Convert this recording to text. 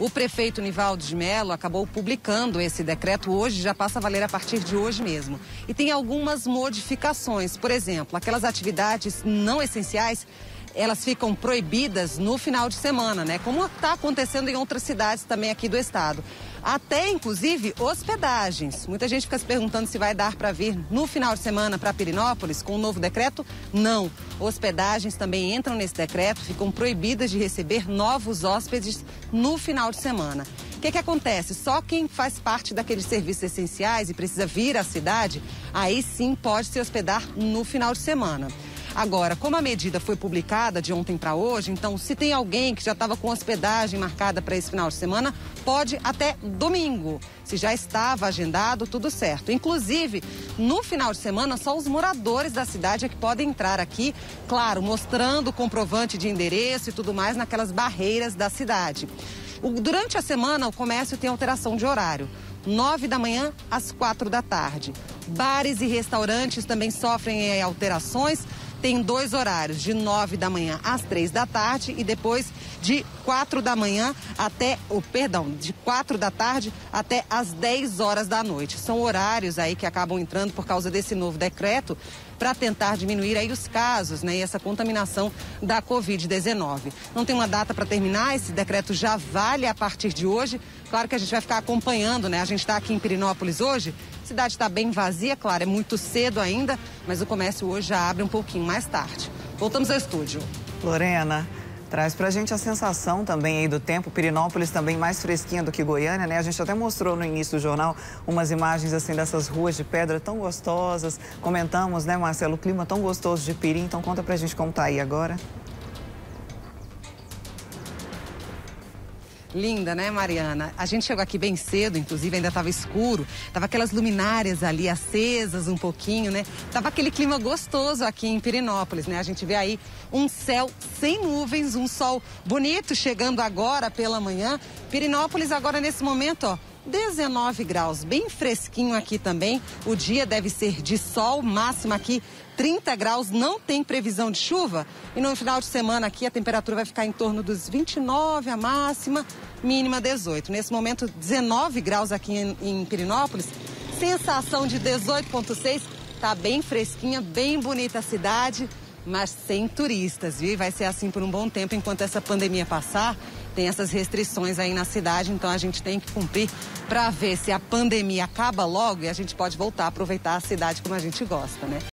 O prefeito Nivaldo de Mello acabou publicando esse decreto hoje, já passa a valer a partir de hoje mesmo. E tem algumas modificações, por exemplo, aquelas atividades não essenciais, elas ficam proibidas no final de semana, né? Como está acontecendo em outras cidades também aqui do estado. Até, inclusive, hospedagens. Muita gente fica se perguntando se vai dar para vir no final de semana para Pirenópolis com o novo decreto. Não. Hospedagens também entram nesse decreto, ficam proibidas de receber novos hóspedes no final de semana. O que acontece? Só quem faz parte daqueles serviços essenciais e precisa vir à cidade, aí sim pode se hospedar no final de semana. Agora, como a medida foi publicada de ontem para hoje, então se tem alguém que já estava com hospedagem marcada para esse final de semana, pode até domingo. Se já estava agendado, tudo certo. Inclusive, no final de semana, só os moradores da cidade é que podem entrar aqui, claro, mostrando o comprovante de endereço e tudo mais naquelas barreiras da cidade. Durante a semana, o comércio tem alteração de horário. 9 da manhã às 4 da tarde. Bares e restaurantes também sofrem alterações. Tem 2 horários, de 9 da manhã às 3 da tarde e depois de 4 da manhã de 4 da tarde até às 10 horas da noite. São horários aí que acabam entrando por causa desse novo decreto para tentar diminuir aí os casos, né, e essa contaminação da Covid-19. Não tem uma data para terminar, esse decreto já vale a partir de hoje. Claro que a gente vai ficar acompanhando, né? A gente está aqui em Pirenópolis hoje, a cidade está bem vazia, claro, é muito cedo ainda, mas o comércio hoje já abre um pouquinho mais tarde. Voltamos ao estúdio. Lorena, traz pra gente a sensação também aí do tempo. Pirenópolis também mais fresquinha do que Goiânia, né? A gente até mostrou no início do jornal umas imagens assim dessas ruas de pedra tão gostosas. Comentamos, né, Marcelo, o clima tão gostoso de Piri. Então conta pra gente como tá aí agora. Linda, né, Mariana? A gente chegou aqui bem cedo, inclusive ainda estava escuro, tava aquelas luminárias ali acesas um pouquinho, né? Tava aquele clima gostoso aqui em Pirenópolis, né? A gente vê aí um céu sem nuvens, um sol bonito chegando agora pela manhã. Pirenópolis agora nesse momento, ó, 19 graus, bem fresquinho aqui também. O dia deve ser de sol, máxima aqui 30 graus, não tem previsão de chuva. E no final de semana aqui a temperatura vai ficar em torno dos 29 a máxima, mínima 18. Nesse momento 19 graus aqui em Pirenópolis, sensação de 18,6, tá bem fresquinha, bem bonita a cidade, mas sem turistas, viu? Vai ser assim por um bom tempo enquanto essa pandemia passar. Tem essas restrições aí na cidade, então a gente tem que cumprir para ver se a pandemia acaba logo e a gente pode voltar a aproveitar a cidade como a gente gosta, né?